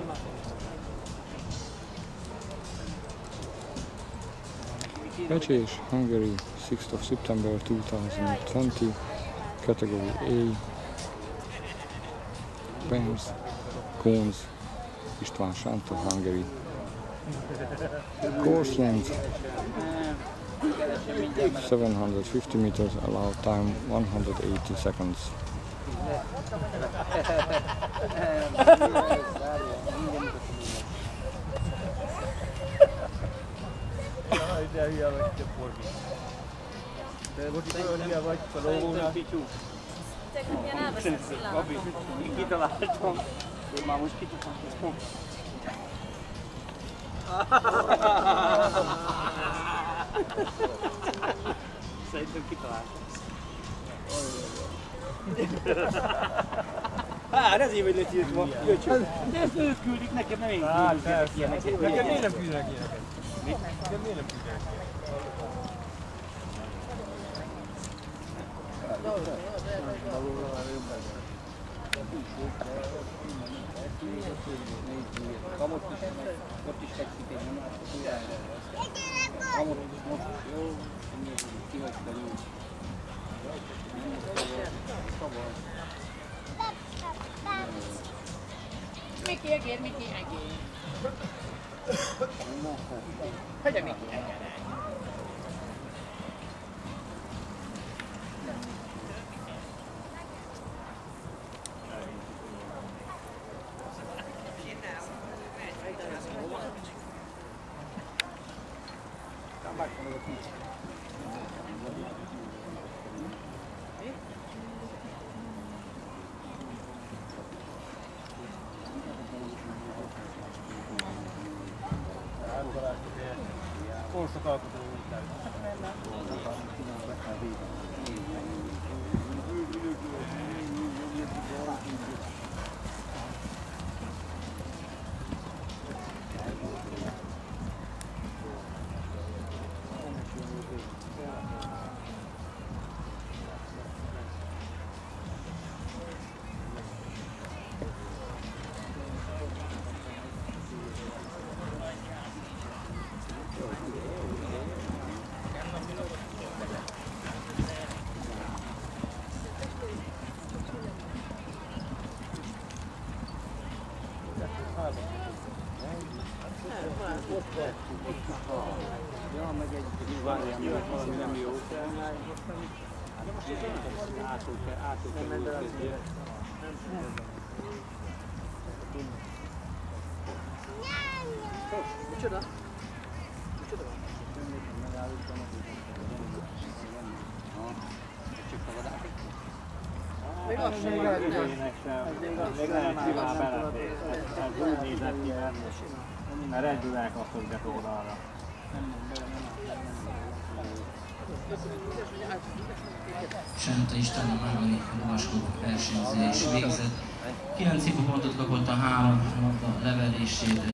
Pecsés, Hungary, 6th of September 2020, category A, Benz, Cones, István Sándor, Hungary. Course length 750 meters, allowed time 180 seconds. De hülye vagy, te porgi. De most hülye vagy, felolvónál. Tegnap ilyen elveszett pillanat. Gabi, kitaláltam. Én már most kitaláltam. Szerintem kitaláltam. Hát ezért vagy letiltva. De ezt őt küldik, nekem nem én küldök ilyeneket. Nekem miért nem küldenek ilyeneket? Nekem miért nem küldenek ilyeneket? Ott is fekszik egy nem látok újjára. Amott most jó, kihagyta nyújt. Miki egér, Miki egér. Hogy a Miki egér? Korszak alkotó után. Ja, meg egy várjál, valami nem jó. Micsoda? Micsoda van? Még azt sem még lehet simán belefér. Ez úgy nézett ki, mert rendülnek azt, hogy betódalra. Sánta István a második lovasklub versenyzés végzett. 9 pontot kapott a 3 labda leverését.